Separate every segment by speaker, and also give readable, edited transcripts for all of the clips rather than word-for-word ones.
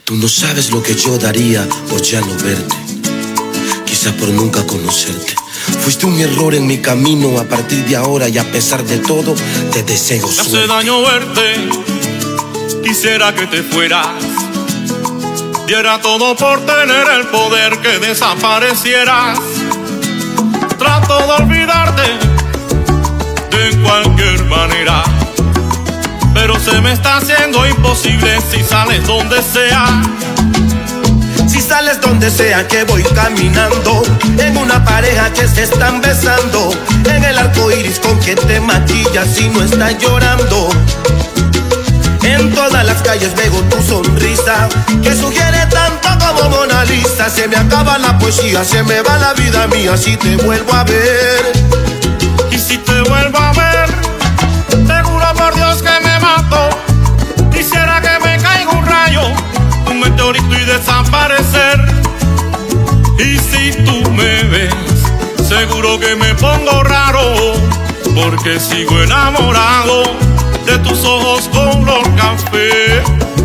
Speaker 1: Tú no sabes lo que yo daría por ya no verte, quizá por nunca conocerte. Fuiste un error en mi camino a partir de ahora, y a pesar de todo te deseo suerte.
Speaker 2: Me hace daño verte, quisiera que te fueras. Diera todo por tener el poder que desaparecieras. Trato de olvidarte de cualquier manera, pero se me está haciendo imposible si sales donde sea.
Speaker 1: Si sales donde sea que voy caminando, en una pareja que se están besando, en el arco iris con que te maquillas y no estás llorando. En todas las calles veo tu sonrisa, que sugiere tanto como Mona Lisa. Se me acaba la poesía, se me va la vida mía si te vuelvo a ver.
Speaker 2: Y si te vuelvo a ver, te juro por Dios que me mato. Quisiera que me caiga un rayo, un meteorito y desaparecer. Y si tú me ves, seguro que me pongo raro, porque sigo enamorado de tus ojos color café.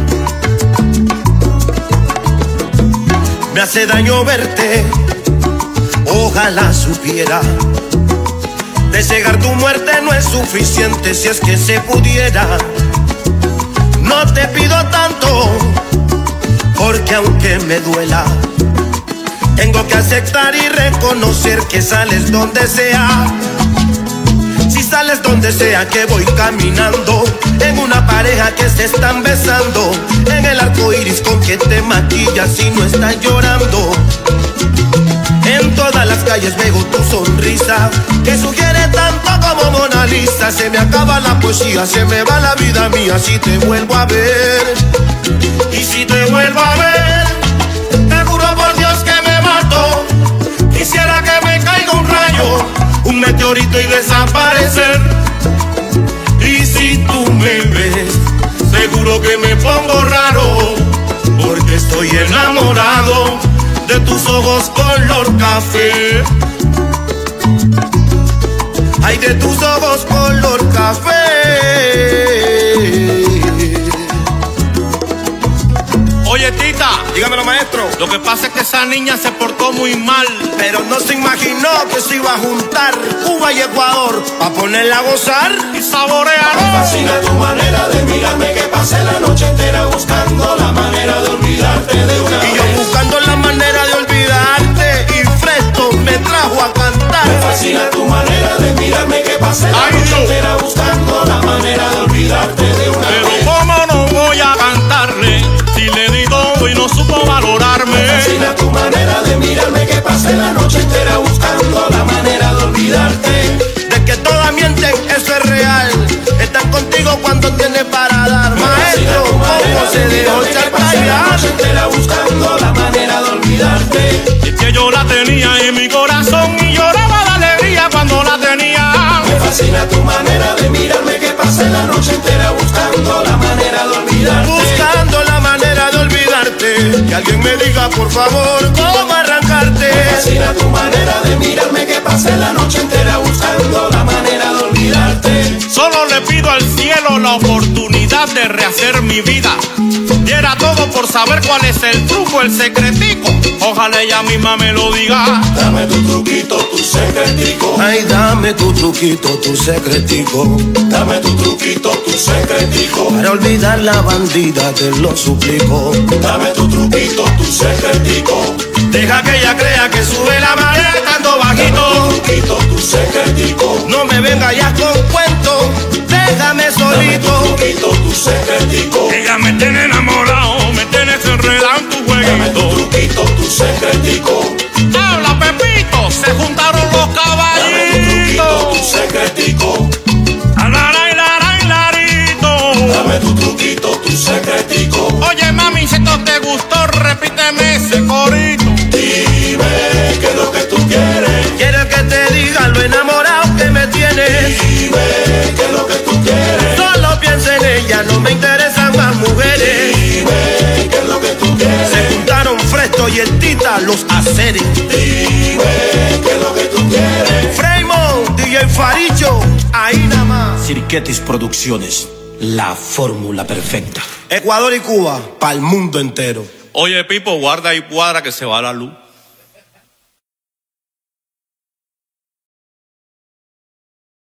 Speaker 1: Me hace daño verte, ojalá supiera. Desear tu muerte no es suficiente si es que se pudiera. No te pido tanto, porque aunque me duela, tengo que aceptar y reconocer que sales donde sea. Si sales donde sea que voy caminando, en una pareja que se están besando, en el arco iris con que te maquillas y no estás llorando. En todas las calles veo tu sonrisa, que sugiere tanto como Mona Lisa. Se me acaba la poesía, se me va la vida mía si te vuelvo a ver.
Speaker 2: Y si te vuelvo a ver, te juro por Dios que me mato. Quisiera que me caiga un rayo, un meteorito y desaparecer. Y si tú me ves, seguro que me pongo raro, porque estoy enamorado de tus ojos color café.
Speaker 1: Ay, de tus ojos color café.
Speaker 2: Oye, Tita,
Speaker 1: dígamelo, maestro.
Speaker 2: Lo que pasa es que esa niña se portó muy mal,
Speaker 1: pero no se imaginó que se iba a juntar Cuba y Ecuador pa' ponerla a gozar
Speaker 2: y saborear.
Speaker 3: Me fascina tu manera de mirarme, que pasé la noche entera buscando la manera de olvidarte de una vez.
Speaker 1: Y yo buscando la manera de olvidarte, y Fresco me trajo a cantar.
Speaker 3: Me fascina tu manera de mirarme, que pasé la noche entera buscando la manera de olvidarte de una vez.
Speaker 2: Pero cómo no voy a cantarle si le di todo y no supo valorarme.
Speaker 3: Me fascina tu manera de mirarme, que pasé la noche entera buscando la manera de olvidarte.
Speaker 1: De que todas mienten, eso es real. Están contigo cuando tienes para dar. Maestro, ¿cómo se dejó
Speaker 3: chantajear? La noche entera buscando la manera de olvidarte.
Speaker 2: Y es que yo la tenía en mi corazón y lloraba de alegría cuando la tenía.
Speaker 3: Me fascina tu manera de mirarme, que pasé la noche entera buscando la manera de olvidarte.
Speaker 1: Buscando la manera de olvidarte. Que alguien me diga por favor cómo arrancarte.
Speaker 3: Me fascina tu manera de mirarme, que pasé la noche entera buscando la manera de olvidarte.
Speaker 2: Solo le pido al cielo la oportunidad de rehacer mi vida. Diera todo por saber cuál es el truco, el secretico. Ojalá ella misma me lo diga.
Speaker 3: Dame tu truquito, tu secretico.
Speaker 1: Ay, dame tu truquito, tu secretico.
Speaker 3: Dame tu truquito, tu secretico.
Speaker 1: Para olvidar la bandida te lo suplico.
Speaker 3: Dame tu truquito, tu secretico.
Speaker 1: Deja que ella crea que sube la marea estando bajito.
Speaker 3: Dame tu truquito, tu secretico.
Speaker 1: No me venga ya con cuento, déjame solito.
Speaker 3: Dame tu truquito, tu secretico.
Speaker 2: Ella me tiene enamorado, me tienes enredado en tu jueguito.
Speaker 3: Dame tu truquito, tu secretico.
Speaker 2: Habla, Pepito, se juntaron los caballitos.
Speaker 3: Dame tu truquito, tu secretico. Dame tu truquito, tu secretico.
Speaker 2: Oye, mami, si esto te gustó, repíteme ese corito.
Speaker 3: Dime qué es lo que tú quieres.
Speaker 1: Quiero que te diga lo enamorado que me tienes.
Speaker 3: Dime qué es lo que tú quieres.
Speaker 1: Solo pienso en ella, no me interesan más mujeres.
Speaker 3: Dime qué es lo que tú quieres.
Speaker 1: Se juntaron Fresco y el Tita, los aceres.
Speaker 3: Dime qué es lo que tú quieres.
Speaker 1: Freymon, DJ Faricho, ahí nada más.
Speaker 4: Cirquetis Producciones, la fórmula perfecta.
Speaker 1: Ecuador y Cuba, para el mundo entero.
Speaker 2: Oye, Pipo, guarda y cuadra que se va la luz.